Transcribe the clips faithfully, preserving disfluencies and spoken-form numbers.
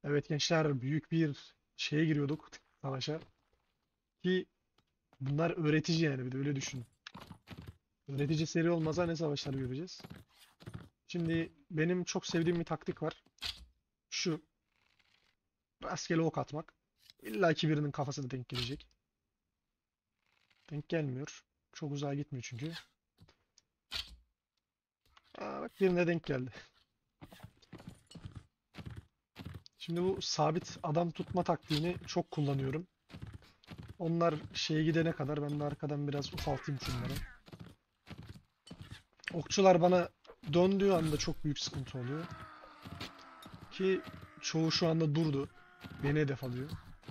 Evet gençler, büyük bir şeye giriyorduk, savaşa. Ki bunlar öğretici, yani bir de öyle düşün. Öğretici seri olmasa ne savaşlar göreceğiz. Şimdi benim çok sevdiğim bir taktik var. Şu, rastgele ok atmak. İlla ki birinin kafasına denk gelecek. Denk gelmiyor. Çok uzağa gitmiyor çünkü. Aa, bak birine denk geldi. Şimdi bu sabit adam tutma taktiğini çok kullanıyorum. Onlar şeye gidene kadar ben de arkadan biraz ufaltayım şunları. Okçular bana döndüğü anda çok büyük sıkıntı oluyor. Ki çoğu şu anda durdu. Beni hedef alıyor.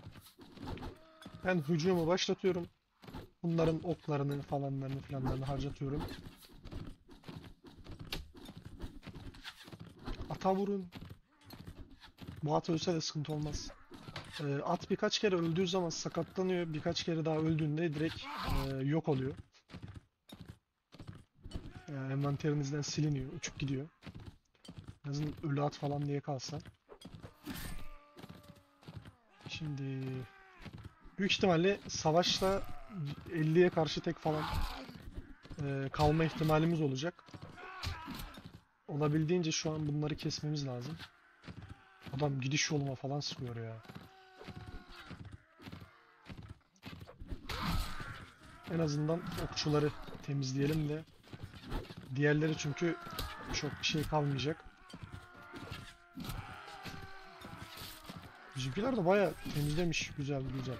Ben hücumu başlatıyorum. Bunların oklarını falanlarını filanlarını harcatıyorum. Ata vurun. Bu at ölse de sıkıntı olmaz. Ee, at birkaç kere öldüğü zaman sakatlanıyor. Birkaç kere daha öldüğünde direkt e, yok oluyor. Yani envanterinizden siliniyor. Uçup gidiyor. En azından ölü at falan diye kalsa. Şimdi büyük ihtimalle savaşta elliye karşı tek falan e, kalma ihtimalimiz olacak. Olabildiğince şu an bunları kesmemiz lazım. Adam gidiş yoluma falan sıkıyor ya. En azından okçuları temizleyelim de. Diğerleri çünkü çok bir şey kalmayacak. Bizimkiler de bayağı temizlemiş. Güzel güzel.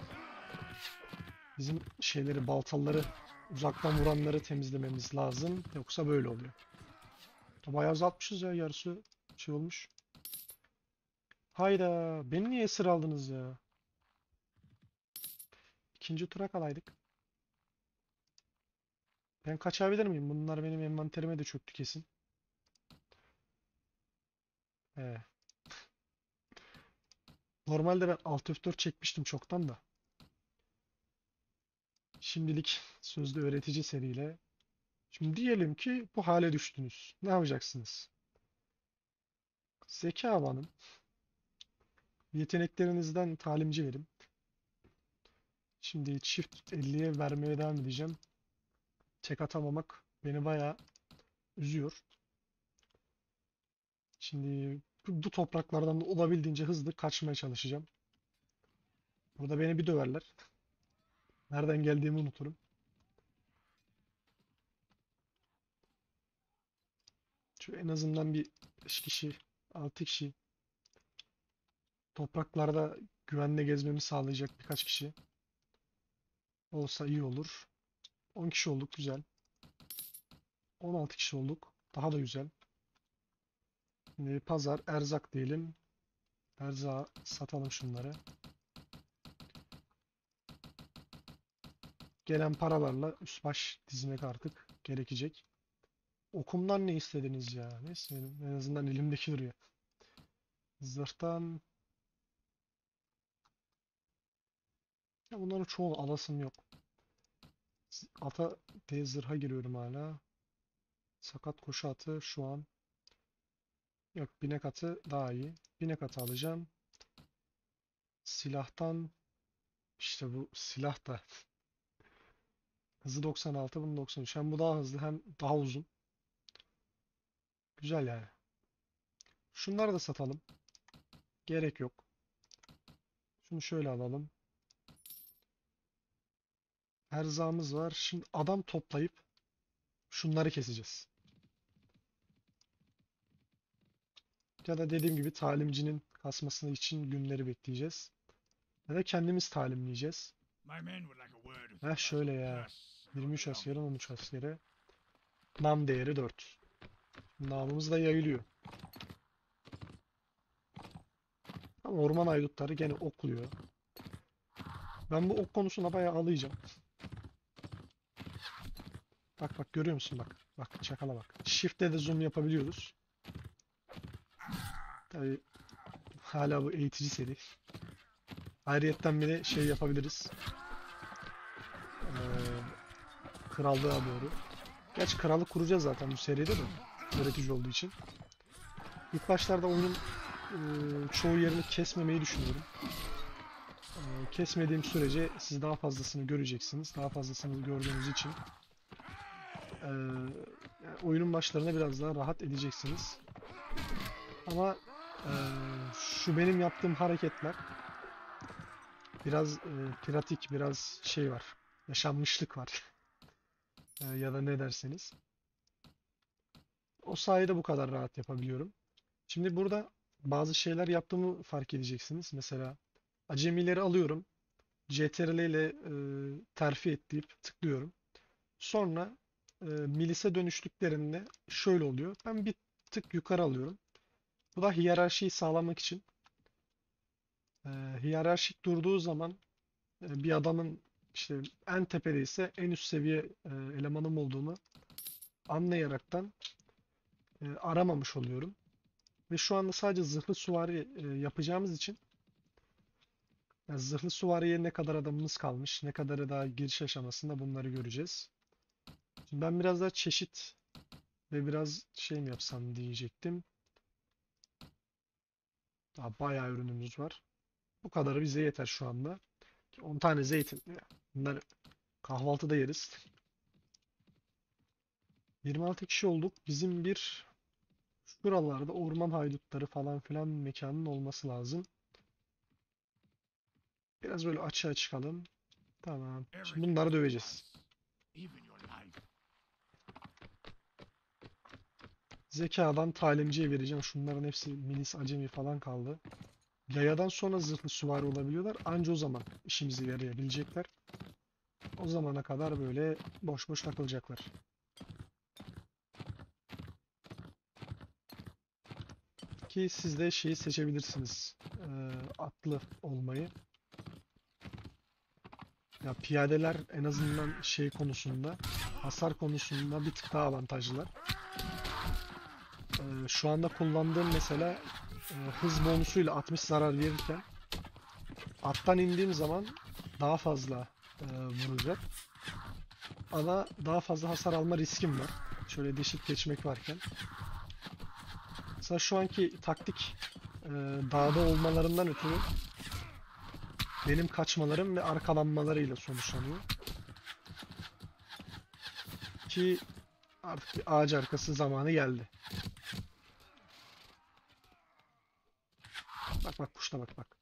Bizim şeyleri, baltaları, uzaktan vuranları temizlememiz lazım. Yoksa böyle oluyor. Bayağı azaltmışız ya, yarısı şey olmuş. Hayda, beni niye esir aldınız ya? İkinci tura kalaydık. Ben kaçabilir miyim? Bunlar benim envanterime de çöktü kesin. He. Normalde ben alt F dört çekmiştim çoktan da. Şimdilik sözlü öğretici seriyle. Şimdi diyelim ki bu hale düştünüz. Ne yapacaksınız? Zeka alanın. Yeteneklerinizden talimci verin. Şimdi çift elliye vermeye devam edeceğim. Tek atamamak beni bayağı üzüyor. Şimdi bu, bu topraklardan da olabildiğince hızlı kaçmaya çalışacağım. Burada beni bir döverler. Nereden geldiğimi unuturum. Şu en azından bir beş kişi, altı kişi topraklarda güvenle gezmemi sağlayacak birkaç kişi olsa iyi olur. on kişi olduk, güzel. on altı kişi olduk. Daha da güzel. Şimdi pazar, erzak diyelim. Erzağı satalım şunları. Gelen paralarla üst baş dizmek artık gerekecek. Okumdan ne istediniz ya? Neyse benim en azından elimdeki duruyor. Zırhtan ya bunların çoğu alasım yok. Z- Ata diye zırha giriyorum hala. Sakat koşu atı şu an yok. Binek atı daha iyi. Binek atı alacağım. Silahtan işte bu silah da hızı doksan altı, bunu doksan üç. Hem bu daha hızlı hem daha uzun. Güzel yani. Şunları da satalım. Gerek yok. Şunu şöyle alalım. Erzağımız var. Şimdi adam toplayıp şunları keseceğiz. Ya da dediğim gibi talimcinin kasması için günleri bekleyeceğiz. Ya da kendimiz talimleyeceğiz. My men would like a word of Heh uh, şöyle ya. curse yirmi about üç the helmet. askere, on üç askere. Nam değeri dört. Namımız da yayılıyor. Ama orman aydutları gene okluyor. Ben bu ok konusuna bayağı alayım. Bak bak, görüyor musun bak. Bak çakala bak. Shift'le de zoom yapabiliyoruz. Tabii hala bu eğitici seri. Ayrıyetten bir de şey yapabiliriz. Ee, krallığa doğru. Gerçi krallık kuracağız zaten bu seride de. Öğretici olduğu için. İlk başlarda oyunun e, çoğu yerini kesmemeyi düşünüyorum. E, kesmediğim sürece siz daha fazlasını göreceksiniz. Daha fazlasını gördüğünüz için e, yani oyunun başlarına biraz daha rahat edeceksiniz. Ama e, şu benim yaptığım hareketler biraz e, pratik, biraz şey var. Yaşanmışlık var. E, ya da ne derseniz. O sayede bu kadar rahat yapabiliyorum. Şimdi burada bazı şeyler yaptığımı fark edeceksiniz. Mesela acemileri alıyorum. C T R L ile e, terfi et deyip tıklıyorum. Sonra e, Milis'e dönüştüklerinde şöyle oluyor. Ben bir tık yukarı alıyorum. Bu da hiyerarşiyi sağlamak için. E, hiyerarşik durduğu zaman e, bir adamın işte en tepedeyse en üst seviye e, elemanım olduğunu anlayaraktan e, aramamış oluyorum. Ve şu anda sadece zırhlı süvari e, yapacağımız için yani zırhlı süvariye ne kadar adamımız kalmış, ne kadarı daha giriş aşamasında bunları göreceğiz. Şimdi ben biraz daha çeşit ve biraz şey mi yapsam diyecektim. Daha bayağı ürünümüz var. Bu kadarı bize yeter şu anda. on tane zeytin. Bunları kahvaltıda yeriz. yirmi altı kişi olduk. Bizim bir şuralarda orman haydutları falan filan mekanın olması lazım. Biraz böyle açığa çıkalım. Tamam. Şimdi bunları döveceğiz. Zekadan talimciye vereceğim. Şunların hepsi milis acemi falan kaldı. Yayadan sonra zırhlı süvari olabiliyorlar. Anca o zaman işimize yarayabilecekler. O zamana kadar böyle boş boş takılacaklar. Ki siz de şeyi seçebilirsiniz. Ee, atlı olmayı. Ya piyadeler en azından şey konusunda, hasar konusunda bir tık daha avantajlılar. Ee, şu anda kullandığım mesela e, hız bonusuyla altmış zarar verirken attan indiğim zaman daha fazla e, vuracak. Ama daha fazla hasar alma riskim var. Şöyle deşip geçmek varken. Mesela şu anki taktik e, dağda olmalarından ötürü benim kaçmalarım ve arkalanmalarıyla sonuçlanıyor. Ki artık bir ağaç arkası zamanı geldi. Bak bak kuşla bak bak.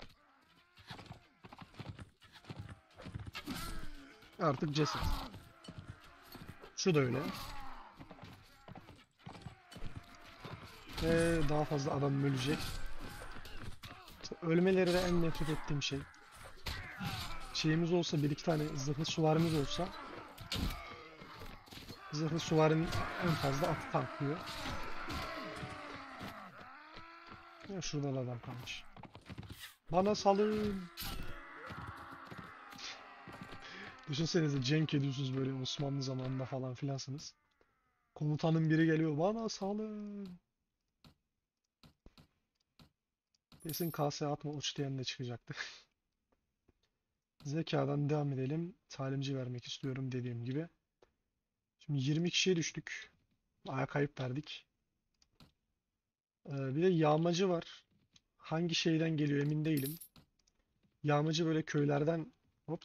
Artık ceset. Şu da öyle. Ve daha fazla adam ölecek. İşte ölmeleri de en nefret ettiğim şey. Şeyimiz olsa bir iki tane zırhlı süvarimiz olsa zırhlı süvarinin en fazla atı tanklıyor. Ya şurada da adam kalmış. Bana salın. Düşünsenize cenk ediyorsunuz böyle Osmanlı zamanında falan filansınız. Komutanın biri geliyor bana salın. Kesin K S atma uç diyen de çıkacaktı. Zekadan devam edelim. Talimci vermek istiyorum dediğim gibi. Şimdi yirmi kişiye düştük. Aya kayıp verdik. Ee, bir de yağmacı var. Hangi şeyden geliyor emin değilim. Yağmacı böyle köylerden hop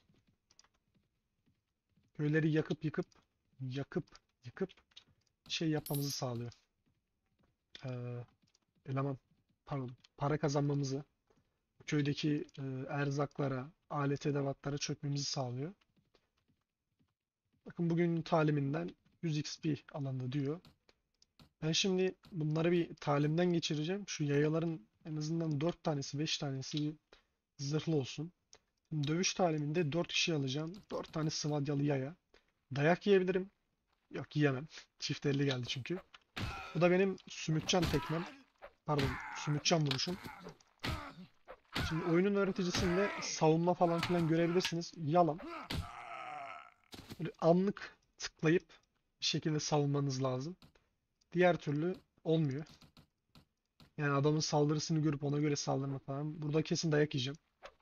köyleri yakıp yıkıp yakıp yıkıp şey yapmamızı sağlıyor. Ee, eleman pardon para kazanmamızı köydeki e, erzaklara, alet edevatlara çökmemizi sağlıyor. Bakın bugün taliminden yüz X P alındı diyor. Ben şimdi bunları bir talimden geçireceğim. Şu yayaların en azından dört tanesi, beş tanesi zırhlı olsun. Şimdi dövüş taliminde dört kişi alacağım. dört tane sıvadyalı yaya. Dayak yiyebilirim. Yok yiyemem. Çift elli geldi çünkü. Bu da benim sümükcan tekmem. Pardon, sümükcan vuruşum. Şimdi oyunun öğreticisinde savunma falan filan görebilirsiniz. Yalan. Böyle anlık tıklayıp bir şekilde savunmanız lazım. Diğer türlü olmuyor. Yani adamın saldırısını görüp ona göre saldırma falan. Burada kesin dayak yiyeceğim.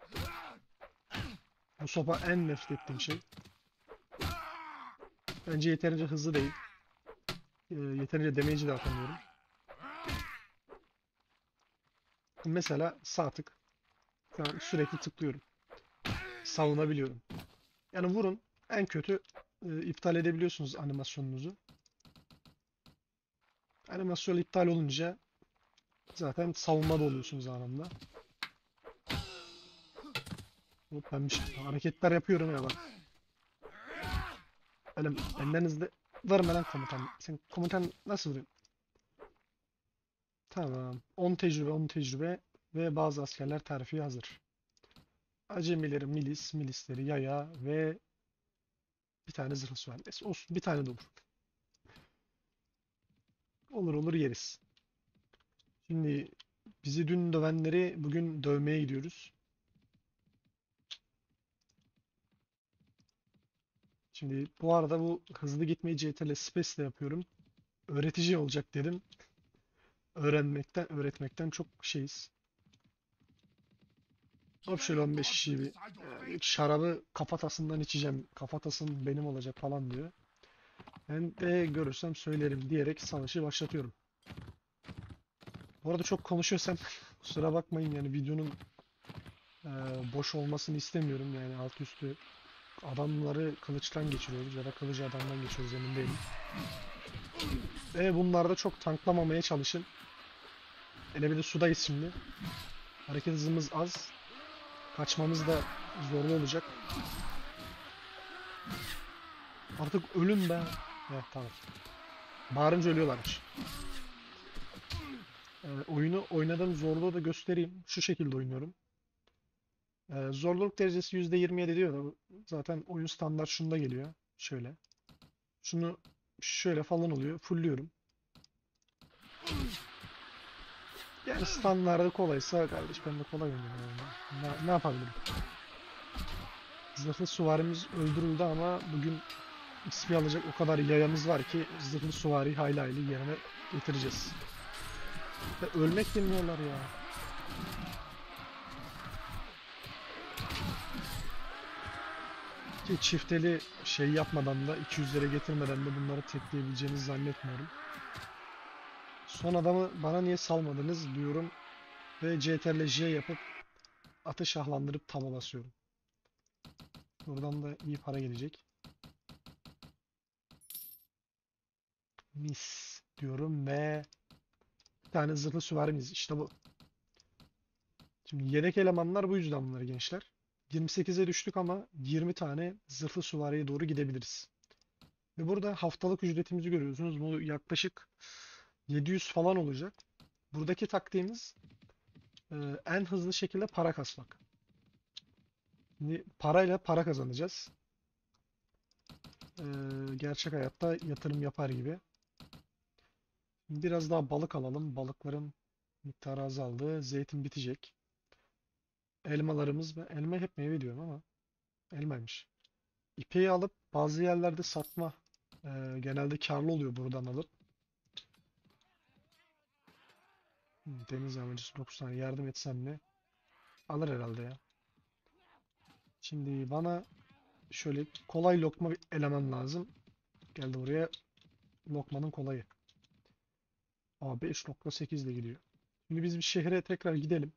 Bu sopa en nefret ettiğim şey. Bence yeterince hızlı değil. Ee, yeterince damage'i de atamıyorum. Mesela sağ tık. Şu an sürekli tıklıyorum. Savunabiliyorum. Yani vurun. En kötü e, iptal edebiliyorsunuz animasyonunuzu. Animasyon iptal olunca zaten savunmada oluyorsunuz anında. Hop, ben bir şey- hareketler yapıyorum ya bak. Öyle benden hızlı verme lan komutan. Sen komutan nasıl vuruyorsun? Tamam. on tecrübe, on tecrübe ve bazı askerler terfiye hazır. Acemileri milis, milisleri yaya ve bir tane zırhlı süvari. Neyse olsun, bir tane de olur. Olur olur yeriz. Şimdi bizi dün dövenleri bugün dövmeye gidiyoruz. Şimdi bu arada bu hızlı gitmeyi C T R L Space ile yapıyorum. Öğretici olacak dedim. Öğrenmekten, öğretmekten çok şeyiz. Hop şöyle on beş kişiyi bir e, şarabı kafatasından içeceğim. Kafatasın benim olacak falan diyor. Ben de görürsem söylerim diyerek savaşı başlatıyorum. Bu arada çok konuşuyorsam kusura bakmayın, yani videonun e, boş olmasını istemiyorum. Yani alt üstü adamları kılıçtan geçiriyoruz ya da kılıcı adamdan geçiyoruz, emin değilim. Ve bunlarda çok tanklamamaya çalışın. Hele bir de sudayız şimdi. Hareket hızımız az. Kaçmamız da zorlu olacak. Artık ölün be. Heh, tamam. Bağırınca ölüyorlarmış. Ee, oyunu oynadığım zorluğu da göstereyim. Şu şekilde oynuyorum. Ee, zorluk derecesi yüzde yirmi yedi diyor da zaten oyun standart şunda geliyor. Şöyle. Şunu şöyle falan oluyor. Fullliyorum. Yani standardı kolaysa kardeş ben de kolay oynuyorum yani. Ne, ne yapabilirim? Zırhlı süvarimiz öldürüldü ama bugün X P alacak o kadar yayamız var ki zırhlı süvari hayli hayli yerine getireceğiz. Ve ölmek bilmiyorlar ya. Ki çifteli şey yapmadan da iki yüzlere getirmeden de bunları tekleyebileceğinizi zannetmiyorum. Son adamı bana niye salmadınız diyorum ve C T R L J yapıp atı şahlandırıp taba basıyorum. Buradan da iyi para gelecek. Mis diyorum ve bir tane zırhlı süvarimiz işte bu. Şimdi yedek elemanlar bu yüzden bunları gençler. yirmi sekize düştük ama yirmi tane zırhlı süvariye doğru gidebiliriz. Ve burada haftalık ücretimizi görüyorsunuz. Bu yaklaşık yedi yüz falan olacak. Buradaki taktiğimiz e, en hızlı şekilde para kasmak. Şimdi parayla para kazanacağız. E, gerçek hayatta yatırım yapar gibi. Biraz daha balık alalım. Balıkların miktarı azaldı. Zeytin bitecek. Elmalarımız, ben elma hep meyve diyorum ama elmaymış. İpeği alıp bazı yerlerde satma e, genelde karlı oluyor buradan alıp. Hmm, deniz amacısı dokuz tane yardım etsem mi? Alır herhalde ya. Şimdi bana şöyle kolay lokma bir eleman lazım. Geldi buraya lokmanın kolayı. Aa, beş nokta sekiz ile gidiyor. Şimdi biz bir şehre tekrar gidelim.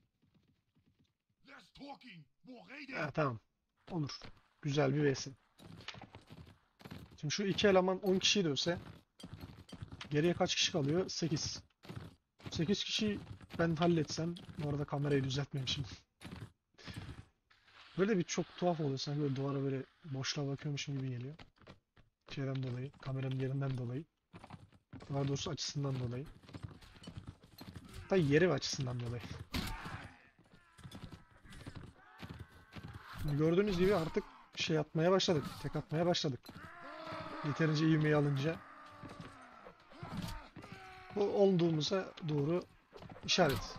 Ha, tamam. Olur. Güzel bir vs. Şimdi şu iki eleman on kişiyi dövse geriye kaç kişi kalıyor? sekiz. sekiz kişi ben halletsem, bu arada kamerayı düzeltmemişim. Böyle bir çok tuhaf oluyor, sanki böyle duvara böyle boşluğa bakıyormuşum gibi geliyor. Şeyden dolayı, kameranın yerinden dolayı. Daha doğrusu açısından dolayı. Da yeri ve açısından dolayı. Şimdi gördüğünüz gibi artık şey atmaya başladık. Tek atmaya başladık. Yeterince ivmeyi alınca. Bu olduğumuza doğru işaret.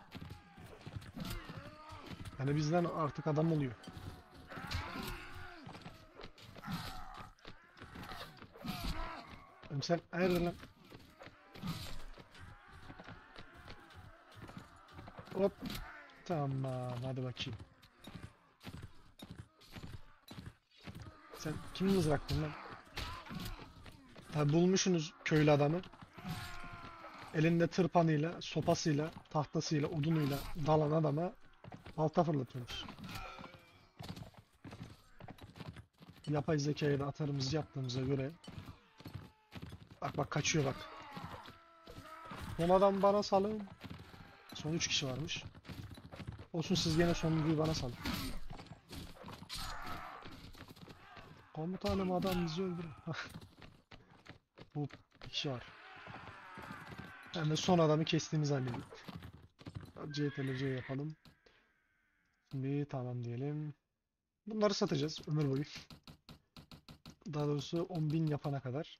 Yani bizden artık adam oluyor. Oğlum sen hayırdır lan? Hop. Tamam hadi bakayım. Sen kim mızraktın lan? Tabi bulmuşsunuz köylü adamı. elinde tırpanıyla, sopasıyla, tahtasıyla, odunuyla dalan adama balta fırlatıyormuş. Yapay zekaya da atarımızı yaptığımıza göre bak bak kaçıyor bak. Son adam bana salın. Son üç kişi varmış. Olsun siz gene sonuncuyu bana salın. Komutanım adam bizi öldürür. Bu bir kişi var. Ben de son adamı kestiğimi zannediyorum. C T L C yapalım. Şimdi tamam diyelim. Bunları satacağız ömür boyu. Daha doğrusu on bin yapana kadar.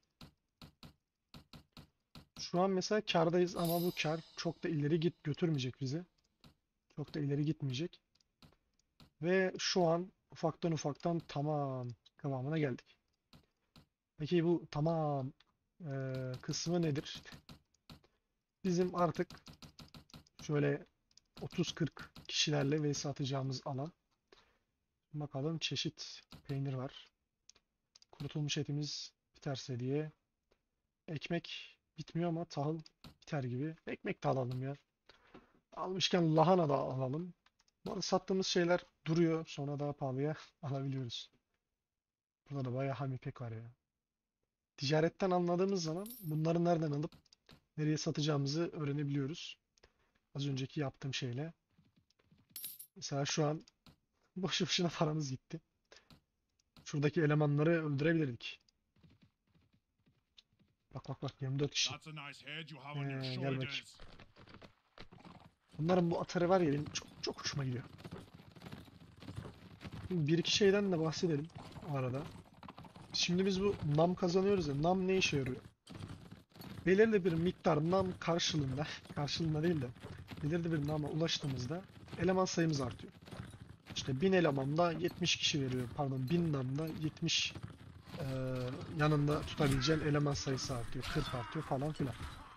Şu an mesela kârdayız ama bu kar çok da ileri git götürmeyecek bizi. Çok da ileri gitmeyecek. Ve şu an ufaktan ufaktan tamam kıvamına geldik. Peki bu tamam eee, kısmı nedir? Bizim artık şöyle otuz kırk kişilerle vs atacağımız alan. Bakalım çeşit peynir var. Kurutulmuş etimiz biterse diye. Ekmek bitmiyor ama tahıl biter gibi. Ekmek de alalım ya. Almışken lahana da alalım. Bu arada sattığımız şeyler duruyor. Sonra daha pahalıya alabiliyoruz. Burada da bayağı ham ipek var ya. Ticaretten anladığımız zaman bunları nereden alıp nereye satacağımızı öğrenebiliyoruz. Az önceki yaptığım şeyle. Mesela şu an boşu boşuna paramız gitti. Şuradaki elemanları öldürebilirdik. Bak bak bak yirmi dört kişi. That's a nice head you have on your Ee, gel bakayım. shoulders. Bunların bu atarı var ya benim çok, çok hoşuma gidiyor. Şimdi bir iki şeyden de bahsedelim o arada. Şimdi biz bu nam kazanıyoruz ya. Nam ne işe yarıyor? Belirli bir miktar nam karşılığında, karşılığında değil de belirli bir nama ulaştığımızda eleman sayımız artıyor. İşte bin elemanda yetmiş kişi veriyor. Pardon bin namda yetmiş eee, yanında tutabileceğin eleman sayısı artıyor. kırk artıyor falan filan.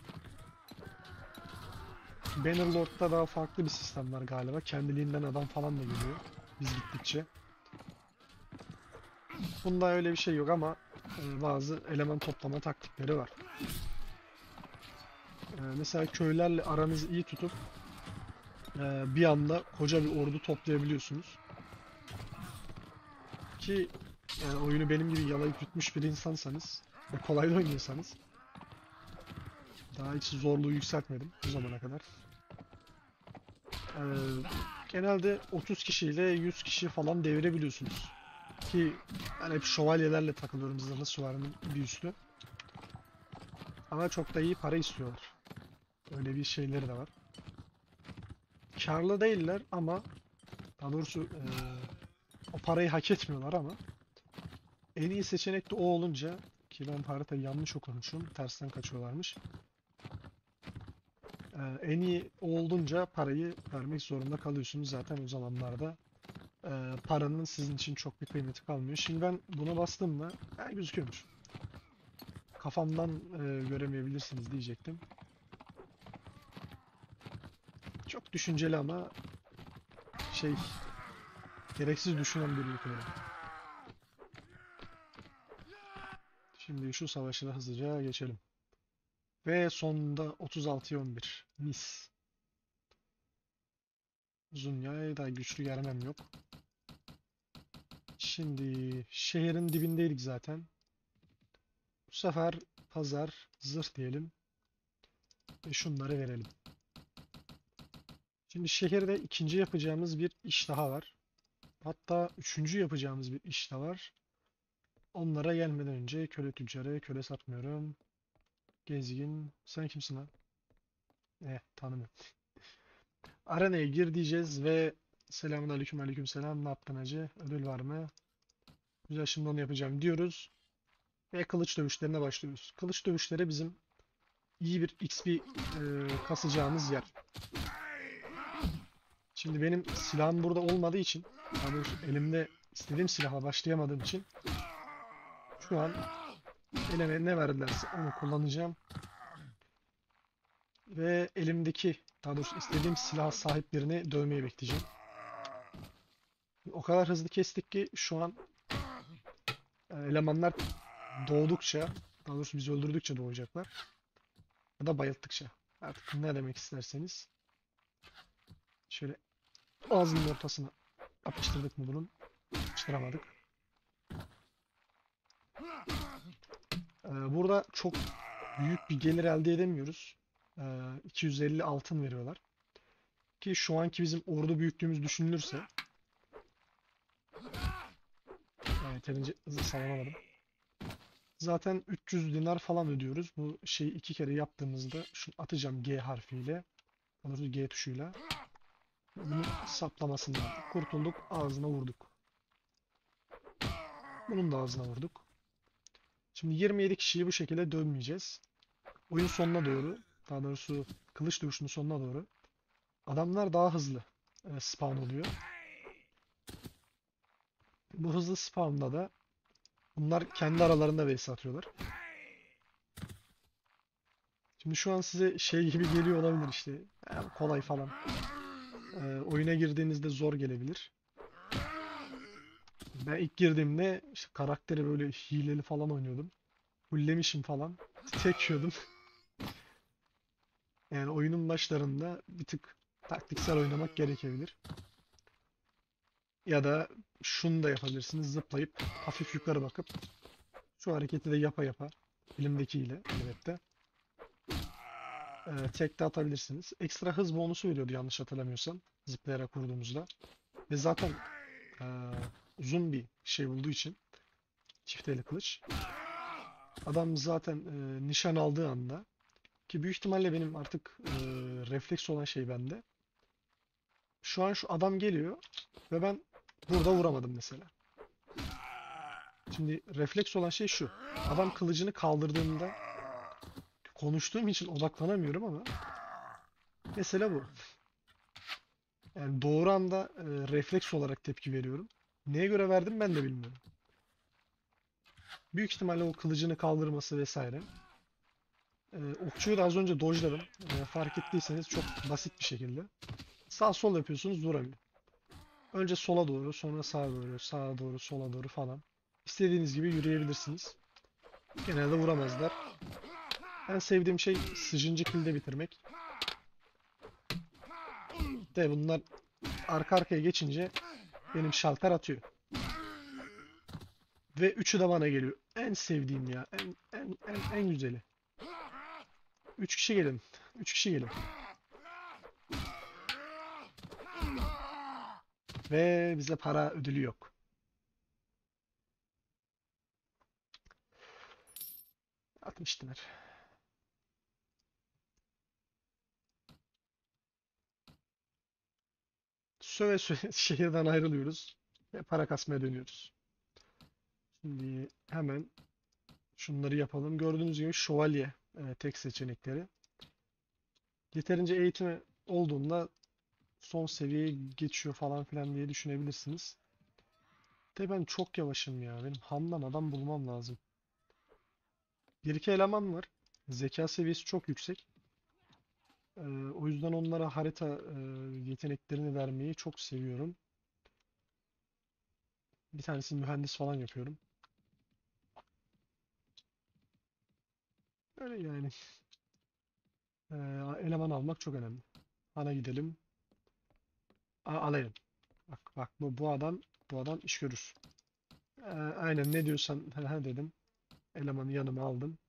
Bannerlord'da daha farklı bir sistem var galiba. Kendiliğinden adam falan da geliyor. Biz gittikçe. Bunda öyle bir şey yok ama e, bazı eleman toplama taktikleri var. E, mesela köylerle aranızı iyi tutup e, bir anda koca bir ordu toplayabiliyorsunuz. Ki yani oyunu benim gibi yalayıp yutmuş bir insansanız ve kolay da oynuyorsanız daha hiç zorluğu yükseltmedim bu zamana kadar. E, genelde otuz kişiyle yüz kişi falan devirebiliyorsunuz. Ki ben hep şövalyelerle takılıyorum zırhlı süvarinin bir üstü. Ama çok da iyi para istiyorlar. Öyle bir şeyleri de var. Karlı değiller ama daha doğrusu eee, o parayı hak etmiyorlar ama en iyi seçenek de o olunca ki ben haritayı yanlış okumuşum. Tersten kaçıyorlarmış. Eee, en iyi o olunca parayı vermek zorunda kalıyorsunuz. Zaten o zamanlarda eee, paranın sizin için çok bir kıymeti kalmıyor. Şimdi ben buna bastım mı? Ha, gözüküyormuş. Kafamdan eee, göremeyebilirsiniz diyecektim. Çok düşünceli ama şey gereksiz düşünen bir ülke. Şimdi şu savaşı da hızlıca geçelim. Ve sonunda otuz altıya on bir. Mis. Uzun yay da güçlü gelmem yok. Şimdi şehrin dibindeydik zaten. Bu sefer pazar zırh diyelim. Ve şunları verelim. Şimdi şehirde ikinci yapacağımız bir iş daha var. Hatta üçüncü yapacağımız bir iş de var. Onlara gelmeden önce köle tüccarı, köle satmıyorum. Gezgin, sen kimsin lan? Eh, tanımıyorum. Arenaya gir diyeceğiz ve selamun aleyküm aleyküm selam. Ne yaptın hacı? Ödül var mı? Güzel şimdi onu yapacağım diyoruz. Ve kılıç dövüşlerine başlıyoruz. Kılıç dövüşleri bizim iyi bir X P e, kasacağımız yer. Şimdi benim silahım burada olmadığı için, daha doğrusu elimde istediğim silahla başlayamadığım için şu an elime ne verdilerse onu kullanacağım. Ve elimdeki, daha doğrusu istediğim silah sahiplerini dövmeyi bekleyeceğim. O kadar hızlı kestik ki şu an e, elemanlar doğdukça, daha doğrusu bizi öldürdükçe doğacaklar. Ya da bayılttıkça. Artık ne demek isterseniz. Şöyle ağzının ortasına yapıştırdık mı bunun? Yapıştıramadık. Ee, burada çok büyük bir gelir elde edemiyoruz. Ee, iki yüz elli altın veriyorlar. Ki şu anki bizim ordu büyüklüğümüz düşünülürse. Yani yeterince hızlı savunamadım. Zaten üç yüz dinar falan ödüyoruz. Bu şeyi iki kere yaptığımızda şunu atacağım G harfiyle. Doğrusu G tuşuyla. Bunun saplamasından kurtulduk. Ağzına vurduk. Bunun da ağzına vurduk. Şimdi yirmi yedi kişiyi bu şekilde dövmeyeceğiz. Oyun sonuna doğru, daha doğrusu kılıç dövüşünün sonuna doğru adamlar daha hızlı e, spawn oluyor. Bu hızlı spawn'da da bunlar kendi aralarında vs atıyorlar. Şimdi şu an size şey gibi geliyor olabilir işte. Yani kolay falan. E, oyuna girdiğinizde zor gelebilir. Ben ilk girdiğimde işte karakteri böyle hileli falan oynuyordum. Fullemişim falan. Tek yiyordum. Yani oyunun başlarında bir tık taktiksel oynamak gerekebilir. Ya da şunu da yapabilirsiniz. Zıplayıp hafif yukarı bakıp şu hareketi de yapa yapa elimdekiyle elbette e, tek de atabilirsiniz. Ekstra hız bonusu veriyordu yanlış hatırlamıyorsam. Zıplayarak vurduğumuzda. Ve zaten e, uzun bir şey olduğu için çift eli kılıç. Adam zaten e, nişan aldığı anda ki büyük ihtimalle benim artık e, refleks olan şey bende. Şu an şu adam geliyor ve ben burada vuramadım mesela. Şimdi refleks olan şey şu. Adam kılıcını kaldırdığında konuştuğum için odaklanamıyorum ama mesela bu. Yani doğru anda e, refleks olarak tepki veriyorum. Neye göre verdim ben de bilmiyorum. Büyük ihtimalle o kılıcını kaldırması vesaire. E, okçuyu da az önce dodge'ladım. E, fark ettiyseniz çok basit bir şekilde. Sağ sol yapıyorsunuz duramıyor. Önce sola doğru, sonra sağa doğru, sağa doğru, sola doğru falan. İstediğiniz gibi yürüyebilirsiniz. Genelde vuramazlar. En sevdiğim şey sıcıncı kilde bitirmek. De bunlar arka arkaya geçince benim şalter atıyor. Ve üçü de bana geliyor. En sevdiğim ya. En en en, en güzeli. Üç kişi gelin. Üç kişi gelin. Ve bize para ödülü yok. altmıştılar. Söve söve şehirden ayrılıyoruz. Ve para kasmaya dönüyoruz. Şimdi hemen şunları yapalım. Gördüğünüz gibi şövalye e, tek seçenekleri. Yeterince eğitimi olduğunda son seviyeye geçiyor falan filan diye düşünebilirsiniz. De ben çok yavaşım ya. Benim hamdan adam bulmam lazım. Bir iki eleman var. Zeka seviyesi çok yüksek. Ee, o yüzden onlara harita e, yeteneklerini vermeyi çok seviyorum. Bir tanesi mühendis falan yapıyorum. Öyle yani. Ee, eleman almak çok önemli. Ana gidelim. A alayım. Bak bak bu, bu adam bu adam iş görür. Ee, aynen ne diyorsan he he dedim. Elemanı yanıma aldım.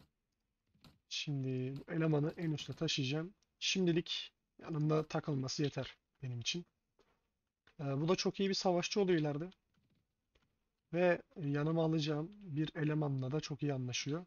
Şimdi bu elemanı en üste taşıyacağım. Şimdilik yanımda takılması yeter benim için. Ee, bu da çok iyi bir savaşçı oluyor ileride. Ve yanıma alacağım bir elemanla da çok iyi anlaşıyor.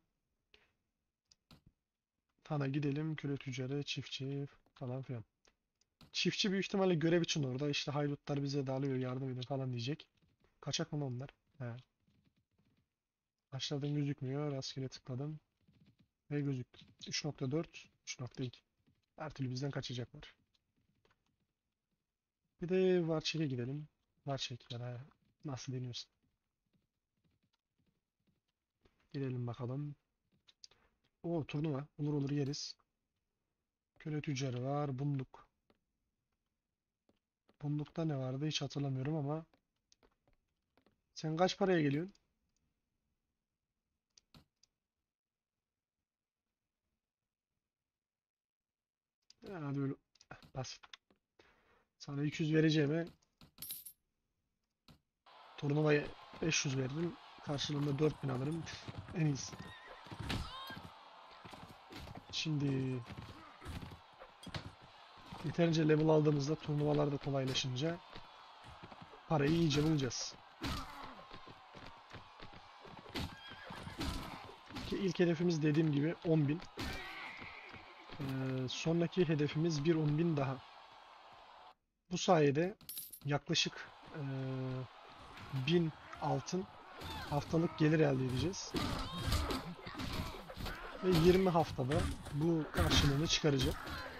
Tana gidelim. Köle tüccarı, çiftçi falan filan. Çiftçi büyük ihtimalle görev için orada. İşte haydutlar bize dalıyor yardım edin falan diyecek. Kaçak mı onlar? He. Başladım gözükmüyor. Rastgele tıkladım. Ve gözüktü. üç nokta dört, üç nokta iki. Her türlü bizden kaçacaklar. Bir de Varçek'e gidelim. Varçek ya da nasıl deniyorsun? Gidelim bakalım. O turnuva. Olur olur yeriz. Köle tüccarı var. Bunduk. Bundukta ne vardı hiç hatırlamıyorum ama sen kaç paraya geliyorsun? Hadi öyle basit. Sana iki yüz vereceğime turnuvaya beş yüz veririm. Karşılığında dört bin alırım. En iyisi. Şimdi yeterince level aldığımızda turnuvalar da kolaylaşınca parayı iyice bulacağız. Ki ilk hedefimiz dediğim gibi on bin. Ee, sonraki hedefimiz bir on bin daha. Bu sayede yaklaşık ee, bin altın haftalık gelir elde edeceğiz. Ve yirmi haftada bu karşılığını çıkaracak.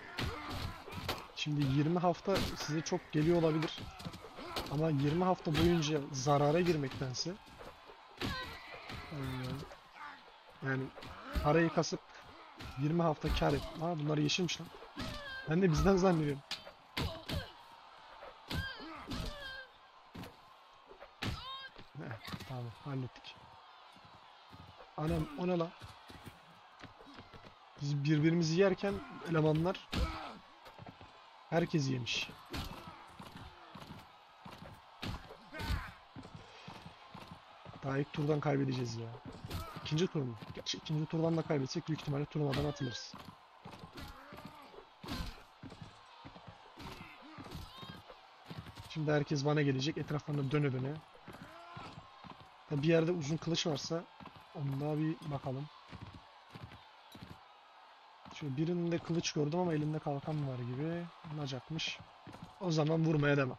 Şimdi yirmi hafta size çok geliyor olabilir. Ama yirmi hafta boyunca zarara girmektense ee, yani parayı kasıp yirmi hafta kar et. Aa, bunlar yeşilmiş lan. Ben de bizden zannediyorum. Heh, tamam hallettik. Anam o ne lan? Biz birbirimizi yerken elemanlar herkes yemiş. Daha ilk turdan kaybedeceğiz ya. İkinci tur mu? Gerçi ikinci turdan da kaybetsek büyük ihtimalle turnuvadan atılırız. Şimdi herkes bana gelecek. Etraflarına döne döne. Bir yerde uzun kılıç varsa onunla bir bakalım. Şöyle birinde kılıç gördüm ama elinde kalkan var gibi. Nacakmış. O zaman vurmaya devam.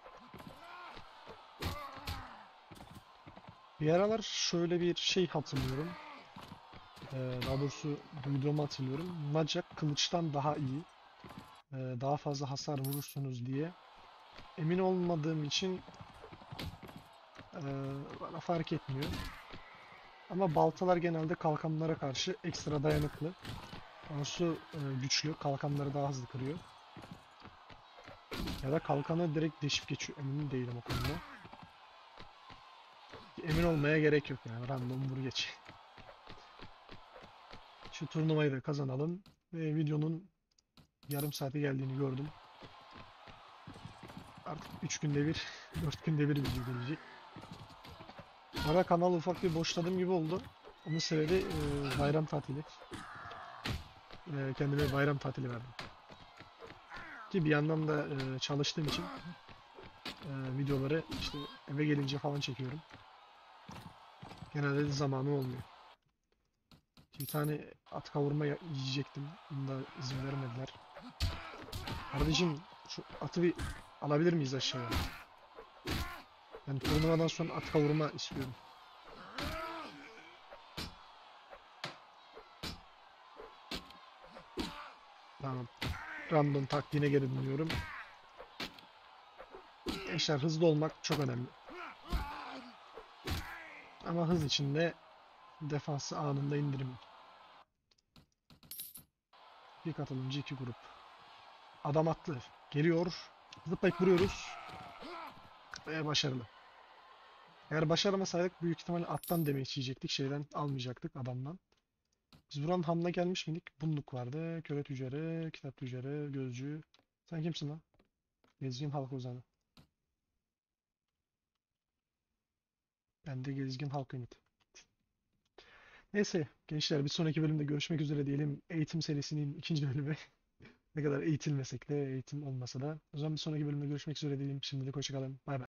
Bir aralar şöyle bir şey hatırlıyorum. Ee, daha doğrusu duyduğumu hatırlıyorum. Nacak kılıçtan daha iyi. Ee, daha fazla hasar vurursunuz diye. Emin olmadığım için ee, bana fark etmiyor. Ama baltalar genelde kalkanlara karşı ekstra dayanıklı. Konusu e, güçlü. Kalkanları daha hızlı kırıyor. Ya da kalkanı direkt deşip geçiyor. Emin değilim o konuda. Emin olmaya gerek yok yani. Random vur geç. Şu turnuvayı da kazanalım. Ve videonun yarım saate geldiğini gördüm. Artık üç günde bir, dört günde bir video gelecek. Ara kanal ufak bir boşladım gibi oldu. Onun sebebi e, bayram tatili. E, kendime bayram tatili verdim. Ki bir yandan da e, çalıştığım için e, videoları işte eve gelince falan çekiyorum. Genelde de zamanım olmuyor. Bir tane at kavurma yiyecektim. Bunu da izin vermediler. Kardeşim şu atı bir alabilir miyiz aşağıya? Ben turnuvadan sonra at kavurma istiyorum. Tamam. Random taktiğine geri dönüyorum. Gençler hızlı olmak çok önemli. Ama hız içinde defansı anında indirim. Bir katılımcı iki grup. Adam attı. Geliyor. Zıplayıp vuruyoruz. Ve başarılı. Eğer başaramasaydık büyük ihtimalle attan damage yiyecektik. Şeyden almayacaktık adamdan. Biz buranın hamle gelmiş miydik? Bunduk vardı. Köle tüccarı, kitap tüccarı, gözcü. Sen kimsin lan? Gezgin halk ozanı. Ben de gezgin halk ünit. Neyse gençler bir sonraki bölümde görüşmek üzere diyelim. Eğitim serisinin ikinci bölümü. Ne kadar eğitilmesek de eğitim olmasa da. O zaman bir sonraki bölümde görüşmek üzere diyelim. Şimdilik hoşça kalın. Bay bay.